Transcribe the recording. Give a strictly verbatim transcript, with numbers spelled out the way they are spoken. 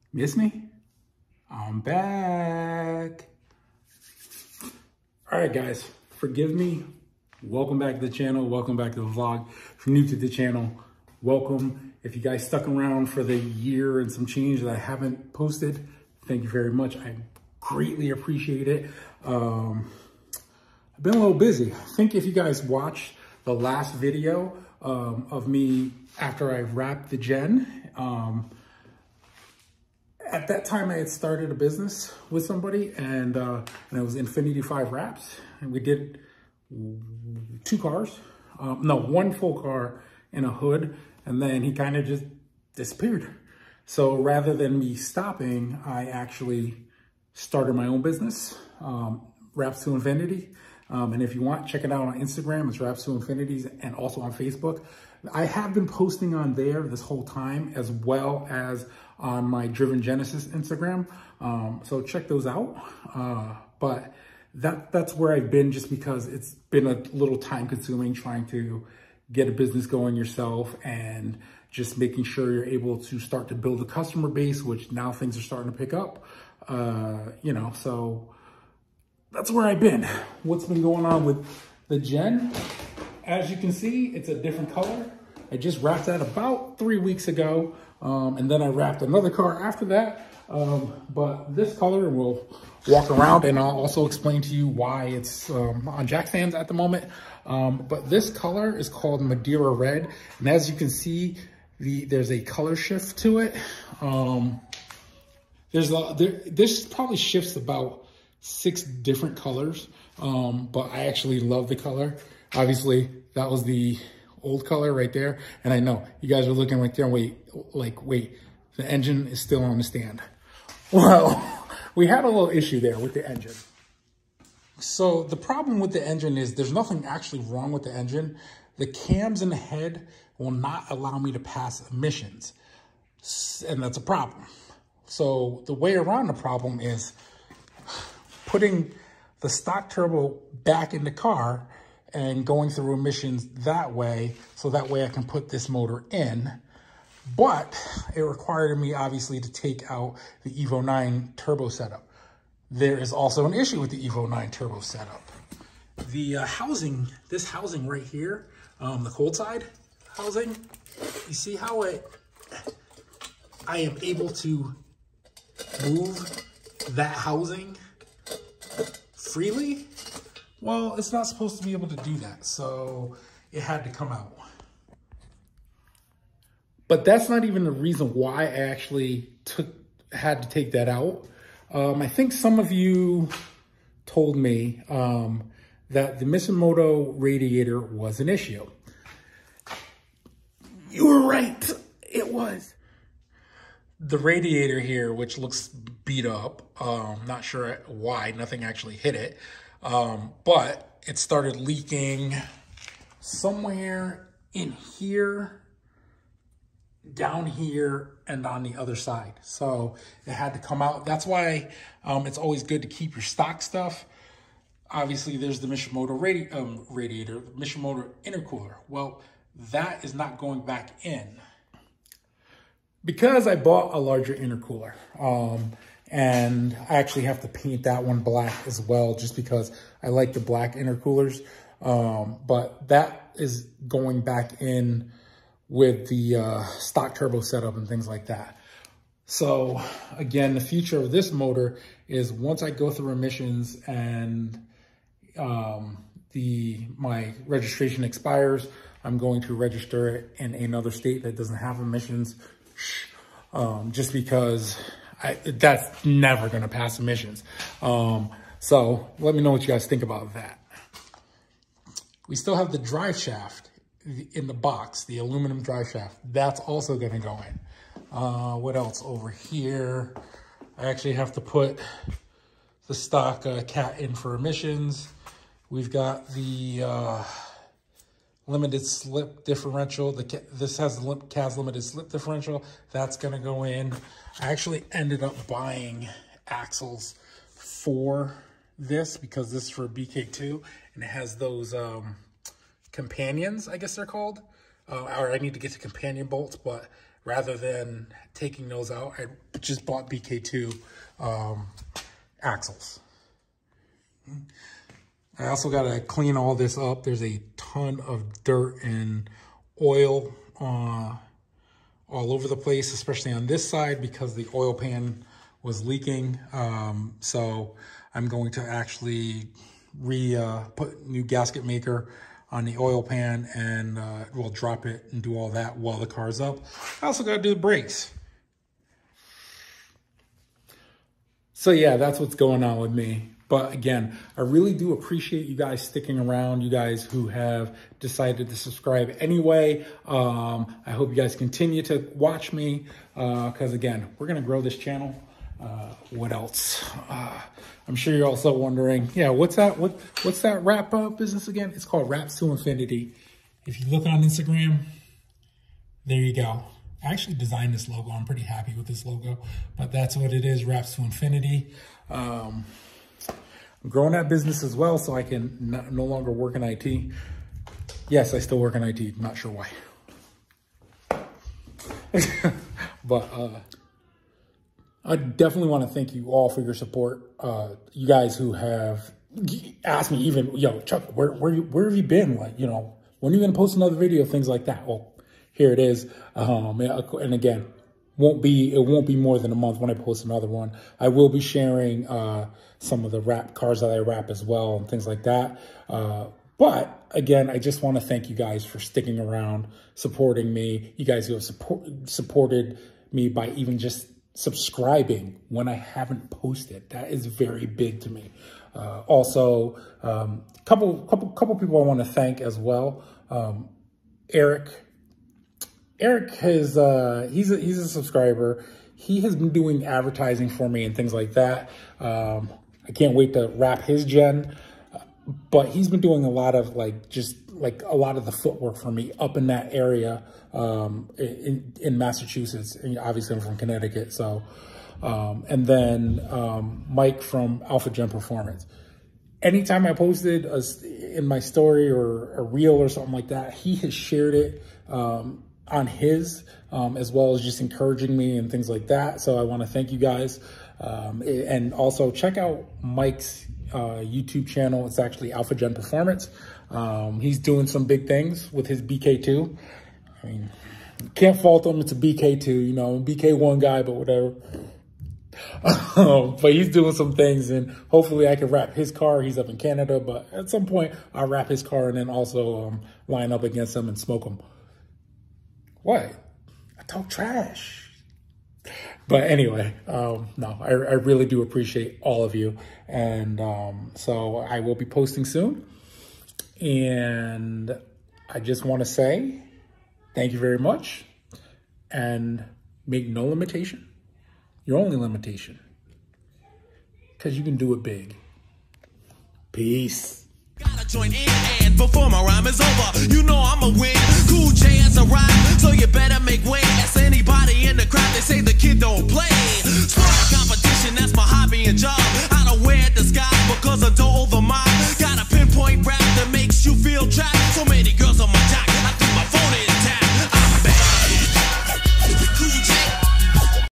Miss me? I'm back. All right, guys, forgive me. Welcome back to the channel. Welcome back to the vlog. If you're new to the channel, welcome. If you guys stuck around for the year and some change that I haven't posted, thank you very much. I greatly appreciate it. Um, I've been a little busy. I think if you guys watched the last video um, of me after I wrapped the Gen, um, at that time I had started a business with somebody, and, uh, and it was Infinity five wraps. And we did two cars, um, no, one full car and a hood. And then he kind of just disappeared. So rather than me stopping, I actually started my own business, um, Wraps to Infinity. Um, and if you want, check it out on Instagram. It's Wraps to Infinities, and also on Facebook. I have been posting on there this whole time, as well as on my Driven Genesis Instagram. Um, so check those out. Uh, but that that's where I've been, just because it's been a little time consuming trying to get a business going yourself, and just making sure you're able to start to build a customer base, which now things are starting to pick up. Uh, you know, so that's where I've been. What's been going on with the Gen? As you can see, it's a different color. I just wrapped that about three weeks ago. Um, and then I wrapped another car after that. Um, but this color, and we'll walk around and I'll also explain to you why it's um, on jack stands at the moment. Um, but this color is called Madeira Red. And as you can see, the, there's a color shift to it. Um, there's a, there, this probably shifts about six different colors. Um, but I actually love the color. Obviously, that was the old color right there. And I know you guys are looking like, there, wait, like, wait, the engine is still on the stand. Well, we had a little issue there with the engine. So the problem with the engine is there's nothing actually wrong with the engine. The cams in the head will not allow me to pass emissions. And that's a problem. So the way around the problem is putting the stock turbo back in the car and going through emissions that way, so that way I can put this motor in. But it required me, obviously, to take out the Evo nine turbo setup. There is also an issue with the Evo nine turbo setup. The uh, housing, this housing right here, um, the cold side housing, you see how it, I am able to move that housing freely? Well, it's not supposed to be able to do that, so it had to come out. But that's not even the reason why I actually took had to take that out. Um, I think some of you told me um, that the Misimoto radiator was an issue. You were right, it was. The radiator here, which looks beat up, um, not sure why, nothing actually hit it, um, but it started leaking somewhere in here, down here, and on the other side. So it had to come out. That's why um, it's always good to keep your stock stuff. Obviously, there's the Misimoto radi um, radiator, the Misimoto intercooler. Well, that is not going back in, because I bought a larger intercooler. Um, and I actually have to paint that one black as well, just because I like the black intercoolers. Um, but that is going back in with the uh, stock turbo setup and things like that. So again, the future of this motor is once I go through emissions and um, the my registration expires, I'm going to register it in another state that doesn't have emissions, um, just because I, that's never going to pass emissions. Um, so let me know what you guys think about that. We still have the drive shaft in the box, the aluminum drive shaft. That's also going to go in. Uh, what else over here? I actually have to put the stock uh, cat in for emissions. We've got the uh, limited slip differential. The this has the C A S limited slip differential. That's going to go in. I actually ended up buying axles for this because this is for B K two, and it has those um, companions, I guess they're called. Uh, or I need to get to companion bolts, but rather than taking those out, I just bought B K two um, axles. I also got to clean all this up. There's a ton of dirt and oil uh, all over the place, especially on this side because the oil pan was leaking. Um, so I'm going to actually re uh, put new gasket maker on the oil pan, and uh, we'll drop it and do all that while the car's up. I also got to do the brakes. So yeah, that's what's going on with me. But again, I really do appreciate you guys sticking around, you guys who have decided to subscribe anyway. Um, I hope you guys continue to watch me because uh, again, we're gonna grow this channel. Uh, what else? Uh, I'm sure you're also wondering, yeah, what's that? What what's that wrap up business again? It's called Wraps to Infinity. If you look on Instagram, there you go. I actually designed this logo. I'm pretty happy with this logo, but that's what it is, Wraps to Infinity. Um, I'm growing that business as well, so I can not, no longer work in I T. Yes, I still work in I T. Not sure why. But uh, I definitely want to thank you all for your support. Uh, you guys who have asked me even, yo, Chuck, where, where, where have you been? Like, you know, when are you going to post another video? Things like that. Well, here it is. Um, and again, won't be, it won't be more than a month when I post another one. I will be sharing uh, some of the wrap cars that I wrap as well and things like that. Uh, but again, I just want to thank you guys for sticking around, supporting me. You guys who have support, supported me by even just subscribing when I haven't posted. That is very big to me. Uh, also, um, couple, couple, couple people I want to thank as well. Um, Eric, Eric has, uh, he's a, he's a subscriber. He has been doing advertising for me and things like that. Um, I can't wait to wrap his gen, but he's been doing a lot of like, just like a lot of the footwork for me up in that area, um, in, in Massachusetts. And obviously I'm from Connecticut. So, um, and then, um, Mike from Alpha Gen Performance. Anytime I posted a, in my story or a reel or something like that, he has shared it, um, on his, um, as well as just encouraging me and things like that. So I want to thank you guys. Um, and also check out Mike's uh, YouTube channel. It's actually Alpha Gen Performance. Um, he's doing some big things with his B K two. I mean, can't fault him. It's a B K two, you know, B K one guy, but whatever. Um, but he's doing some things, and hopefully I can wrap his car. He's up in Canada, but at some point I'll wrap his car and then also um, line up against him and smoke him. What? I talk trash. But anyway, um, no, I, I really do appreciate all of you. And um, so I will be posting soon. And I just want to say thank you very much. And make no limitation your only limitation. Because you can do it big. Peace. Gotta join in and before my rhyme is over, you know I'ma win. Cool J as a rhyme, so you better make way. Ask anybody in the crowd, they say the kid don't play. Smart guy